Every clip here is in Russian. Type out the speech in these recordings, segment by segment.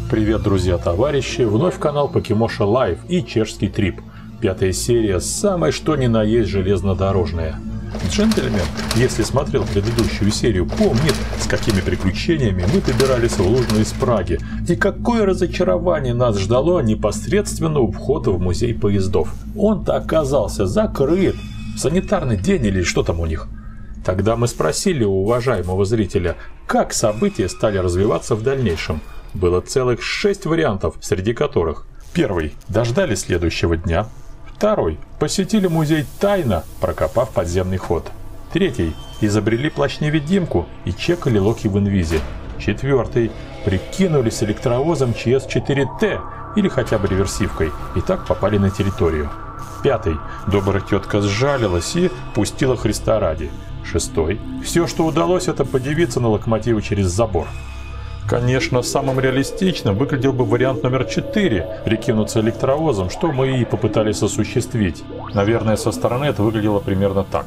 Привет, друзья, товарищи! Вновь канал Покемоша Live и чешский трип. 5-я серия, самая что ни на есть железнодорожная. Джентльмен, если смотрел предыдущую серию, помнит, с какими приключениями мы добирались в Лужну из Праги. И какое разочарование нас ждало непосредственно у входа в музей поездов. Он-то оказался закрыт. Санитарный день или что там у них. Тогда мы спросили у уважаемого зрителя, как события стали развиваться в дальнейшем. Было целых 6 вариантов, среди которых: первый – дождались следующего дня. Второй – посетили музей тайно, прокопав подземный ход. Третий – изобрели плащ-невидимку и чекали локи в инвизе. Четвертый – прикинулись электровозом ЧС-4Т или хотя бы реверсивкой, и так попали на территорию. Пятый – добрая тетка сжалилась и пустила Христа ради. Шестой – все, что удалось, это подивиться на локомотивы через забор. Конечно, самым реалистичным выглядел бы вариант номер 4 – прикинуться электровозом, что мы и попытались осуществить. Наверное, со стороны это выглядело примерно так.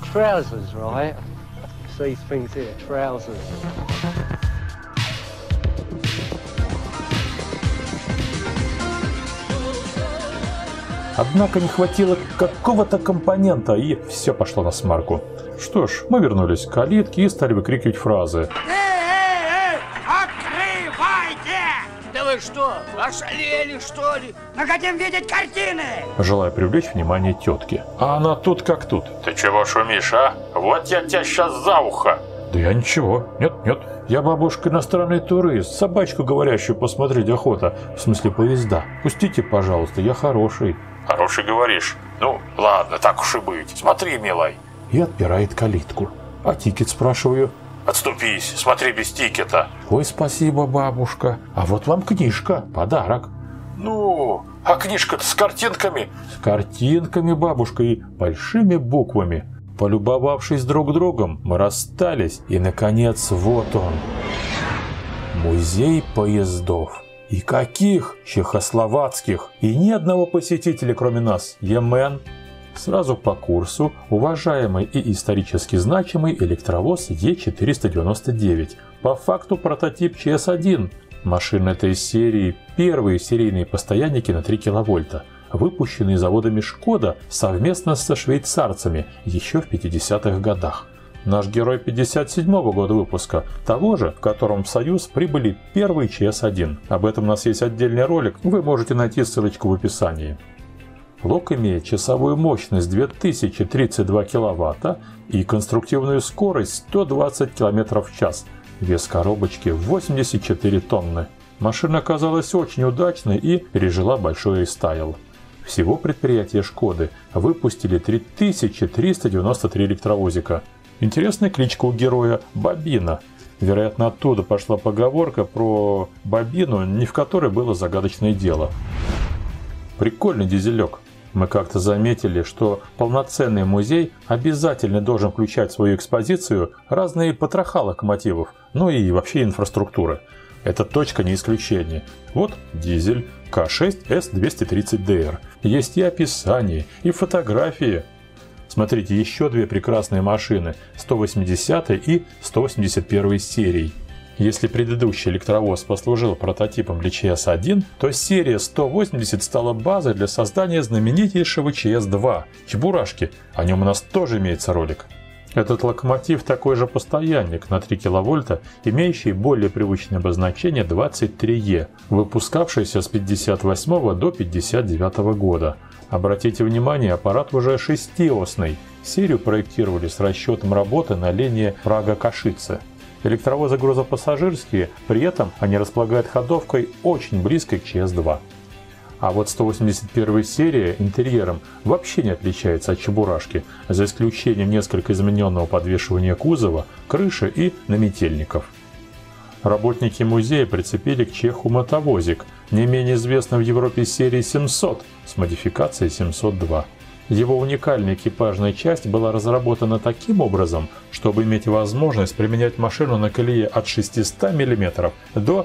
Однако не хватило какого-то компонента, и все пошло на смарку. Что ж, мы вернулись к калитке и стали выкрикивать фразы. Да вы что, ошалели что ли? Мы хотим видеть картины! Желая привлечь внимание тетки. А она тут как тут. Ты чего шумишь, а? Вот я тебя сейчас за ухо! Да я ничего. Нет. Я, бабушка, иностранный турист. Собачку говорящую посмотреть охота. В смысле поезда. Пустите, пожалуйста, я хороший. Хороший говоришь? Ну, ладно, так уж и быть. Смотри, милой. И отпирает калитку. А тикет, спрашиваю. Отступись, смотри без тикета. Ой, спасибо, бабушка. А вот вам книжка, подарок. Ну, а книжка-то с картинками? С картинками, бабушка, и большими буквами. Полюбовавшись друг другом, мы расстались, и, наконец, вот он. Музей поездов. И каких? Чехословацких. И ни одного посетителя, кроме нас. Емен. Сразу по курсу уважаемый и исторически значимый электровоз Е499. По факту прототип ЧС-1. Машина этой серии – первые серийные постоянники на 3 киловольта, выпущенные заводами Шкода совместно со швейцарцами еще в 50-х годах. Наш герой 57-го года выпуска, того же, в котором в Союз прибыли первые ЧС-1. Об этом у нас есть отдельный ролик, вы можете найти ссылочку в описании. Лок имеет часовую мощность 2032 киловатта и конструктивную скорость 120 км в час. Вес коробочки 84 тонны. Машина оказалась очень удачной и пережила большой рестайл. Всего предприятия Шкоды выпустили 3393 электровозика. Интересная кличка у героя – Бобина. Вероятно, оттуда пошла поговорка про бобину, не в которой было загадочное дело. Прикольный дизелек. Мы как-то заметили, что полноценный музей обязательно должен включать в свою экспозицию разные потроха локомотивов, ну и вообще инфраструктуры. Эта точка не исключение. Вот дизель К6С230ДР. Есть и описание, и фотографии. Смотрите, еще две прекрасные машины 180 и 181 серий. Если предыдущий электровоз послужил прототипом для ЧС-1, то серия 180 стала базой для создания знаменитейшего ЧС-2 – Чебурашки. О нем у нас тоже имеется ролик. Этот локомотив такой же постоянник на 3 киловольта, имеющий более привычное обозначение 23Е, выпускавшийся с 58 до 59 года. Обратите внимание, аппарат уже 6-осный. Серию проектировали с расчетом работы на линии Прага-Кашице. Электровозы грузопассажирские, при этом они располагают ходовкой очень близкой к ЧС-2. А вот 181 серия интерьером вообще не отличается от Чебурашки, за исключением несколько измененного подвешивания кузова, крыши и наметельников. Работники музея прицепили к чеху мотовозик, не менее известный в Европе серии 700 с модификацией 702. Его уникальная экипажная часть была разработана таким образом, чтобы иметь возможность применять машину на колее от 600 мм до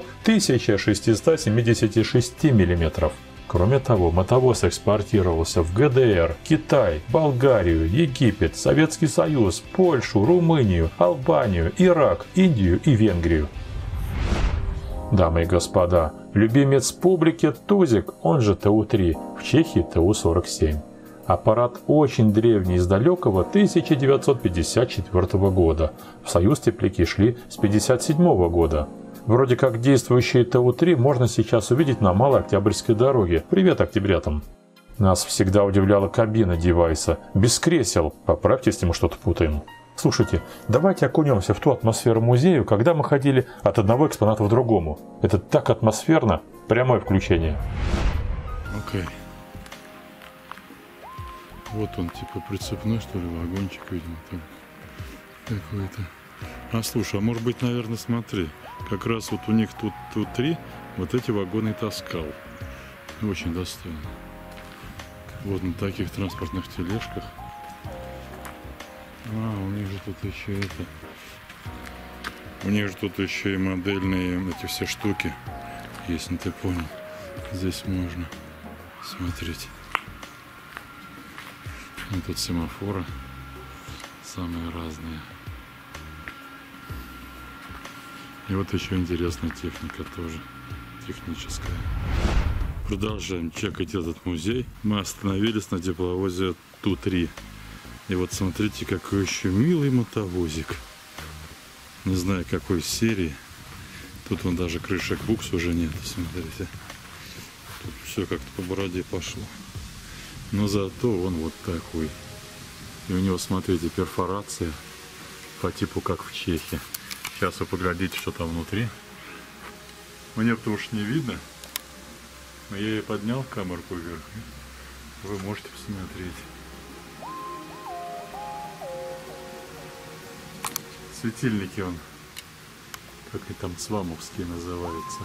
1676 мм. Кроме того, мотовоз экспортировался в ГДР, Китай, Болгарию, Египет, Советский Союз, Польшу, Румынию, Албанию, Ирак, Индию и Венгрию. Дамы и господа, любимец публики Тузик, он же ТУ-3, в Чехии ТУ-47. Аппарат очень древний, из далекого 1954 года. В союз тепляки шли с 1957 года. Вроде как действующие ТУ-3 можно сейчас увидеть на Малой Октябрьской дороге. Привет октябрятам! Нас всегда удивляла кабина девайса, без кресел. Поправьте, если мы что-то путаем. Слушайте, давайте окунемся в ту атмосферу музея, когда мы ходили от одного экспоната к другому. Это так атмосферно. Прямое включение. Окей. Вот он, типа прицепной, что ли, вагончик, видимо, там какой-то. А слушай, а может быть, наверное, смотри, как раз вот у них тут 3, вот эти вагоны и таскал. Очень достойно. Вот на таких транспортных тележках. А, у них же тут еще это. У них же тут еще и модельные эти все штуки. Если ты понял. Здесь можно смотреть. И тут семафоры. Самые разные. И вот еще интересная техника тоже. Техническая. Продолжаем чекать этот музей. Мы остановились на тепловозе Ту-3. И вот смотрите, какой еще милый мотовозик. Не знаю, какой серии. Тут вон даже крышек букс уже нет. Смотрите. Тут все как-то по бороде пошло. Но зато он вот такой. И у него, смотрите, перфорация по типу как в Чехии. Сейчас вы поглядите, что там внутри. Мне-то уж не видно. Но я и поднял камерку вверх. Вы можете посмотреть. Светильники он, как и там цвамовские называются.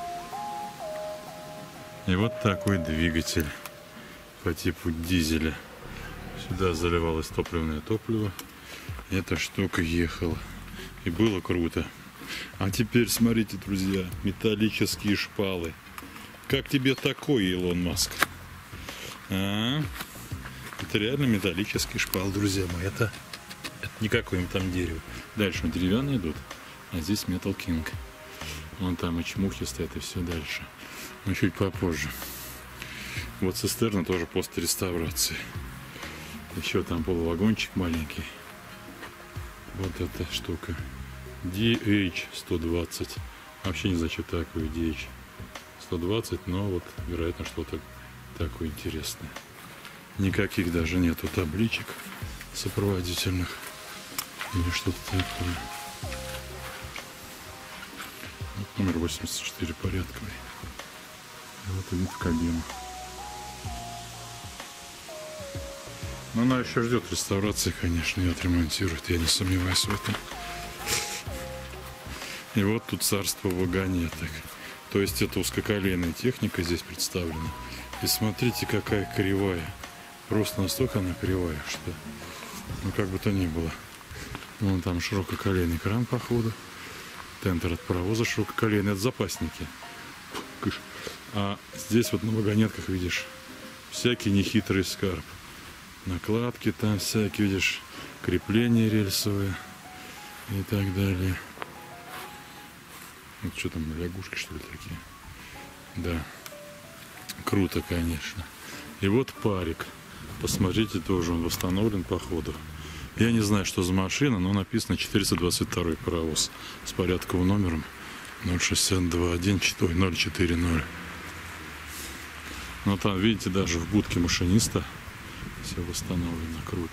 И вот такой двигатель по типу дизеля. Сюда заливалось топливное топливо. Эта штука ехала. И было круто. А теперь смотрите, друзья, металлические шпалы. Как тебе такой, Илон Маск? А? Это реально металлический шпал, друзья мои. Это не какое-нибудь там дерево. Дальше деревянные идут, а здесь Metal King. Вон там и чмухи стоят, и все дальше. Но чуть попозже. Вот цистерна тоже после реставрации. Еще там полувагончик маленький. Вот эта штука. DH-120. Вообще не знаю, что такое DH-120, но вот, вероятно, что-то такое интересное. Никаких даже нету табличек сопроводительных. Или что-то такое. Вот номер 84 порядковый. И вот вид в кабину. Но она еще ждет реставрации, конечно, ее отремонтируют, я не сомневаюсь в этом. И вот тут царство вагонеток. То есть это узкоколейная техника здесь представлена. И смотрите, какая кривая. Просто настолько она кривая, что ну как бы то ни было. Вон там ширококолейный кран, походу. Тентер от паровоза ширококолейный, это запасники. А здесь вот на вагонетках видишь всякий нехитрый скарб. Накладки там всякие, видишь, крепления рельсовые и так далее. Вот что там, лягушки что ли такие? Да. Круто, конечно. И вот парик. Посмотрите, тоже он восстановлен по ходу. Я не знаю, что за машина, но написано 422 паровоз с порядковым номером 0621040. Но там, видите, даже в будке машиниста все восстановлено. Круто.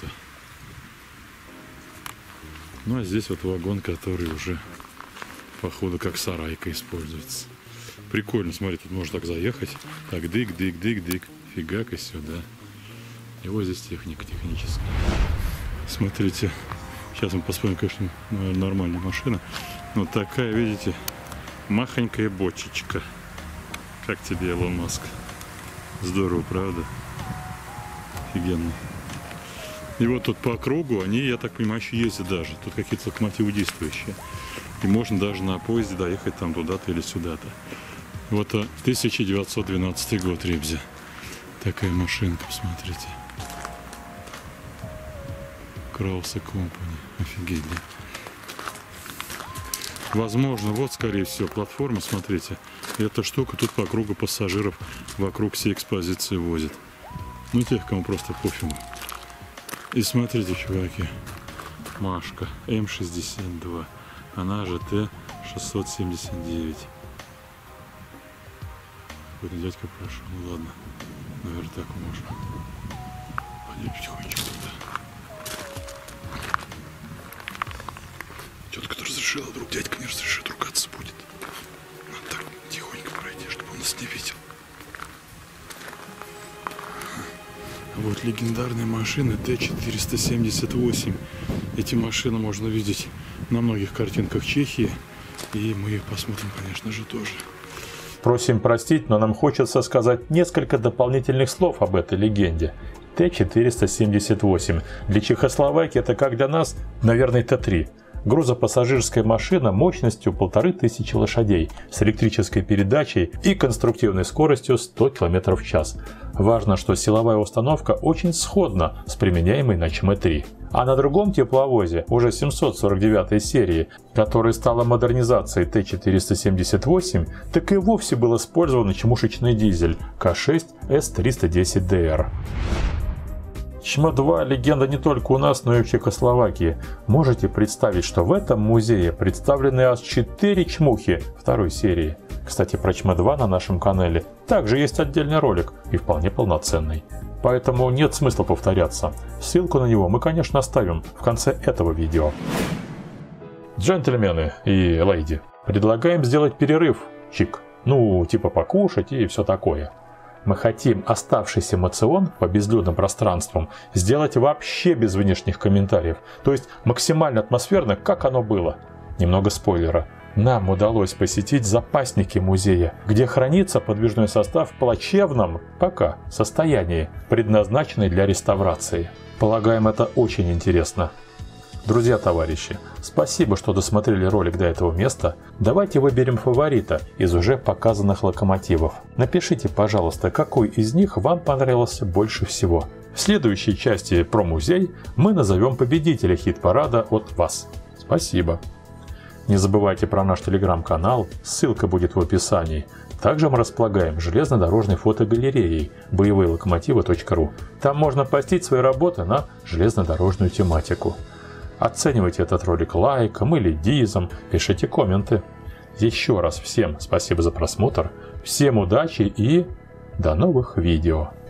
Ну а здесь вот вагон, который уже походу как сарайка используется. Прикольно, смотри, тут можно так заехать. Так, дык-дык-дык-дык. Фигак и сюда. И вот здесь техника техническая. Смотрите, сейчас мы посмотрим, конечно, нормальная машина. Но такая, видите, махонькая бочечка. Как тебе, Илон Маск? Здорово, правда? Офигенно. И вот тут по кругу они, я так понимаю, еще ездят даже. Тут какие-то локомотивы действующие. И можно даже на поезде доехать там туда-то или сюда-то. Вот 1912 год, ребзя. Такая машинка, посмотрите. Краусе Компани. Офигеть, да? Возможно, вот, скорее всего, платформа, смотрите. Эта штука тут по кругу пассажиров вокруг всей экспозиции возит. Ну, тех, кому просто пофигу. И смотрите, чуваки. Машка М62. Она же Т-679. Какой-то дядька прошел. Ну ладно. Наверное, так можно. Пойдем потихонечку туда. Тетка-то разрешила, вдруг дядька не разрешит, ругаться будет. Надо так тихонько пройти, чтобы он нас не видел. Вот легендарные машины Т-478. Эти машины можно видеть на многих картинках Чехии. И мы их посмотрим, конечно же, тоже. Просим простить, но нам хочется сказать несколько дополнительных слов об этой легенде. Т-478. Для Чехословакии это, как для нас, наверное, Т-3. Грузопассажирская машина мощностью 1500 лошадей с электрической передачей и конструктивной скоростью 100 км в час. Важно, что силовая установка очень сходна с применяемой на ЧМ-3. А на другом тепловозе, уже 749 серии, которая стала модернизацией Т-478, так и вовсе был использован чмушечный дизель К6С310ДР. ЧМ-2 легенда не только у нас, но и в Чехословакии. Можете представить, что в этом музее представлены аж 4 чмухи второй серии. Кстати, про ЧМ-2 на нашем канале также есть отдельный ролик и вполне полноценный. Поэтому нет смысла повторяться. Ссылку на него мы, конечно, оставим в конце этого видео. Джентльмены и леди, предлагаем сделать перерыв. Чик. Ну, типа покушать и все такое. Мы хотим оставшийся моцион по безлюдным пространствам сделать вообще без внешних комментариев. То есть максимально атмосферно, как оно было. Немного спойлера. Нам удалось посетить запасники музея, где хранится подвижной состав в плачевном, пока, состоянии, предназначенный для реставрации. Полагаем, это очень интересно. Друзья, товарищи, спасибо, что досмотрели ролик до этого места. Давайте выберем фаворита из уже показанных локомотивов. Напишите, пожалуйста, какой из них вам понравился больше всего. В следующей части про музей мы назовем победителя хит-парада от вас. Спасибо. Не забывайте про наш телеграм-канал, ссылка будет в описании. Также мы располагаем железнодорожной фотогалереей боевые-локомотивы.ру. Там можно постить свои работы на железнодорожную тематику. Оценивайте этот ролик лайком или дизом, пишите комменты. Еще раз всем спасибо за просмотр, всем удачи и до новых видео.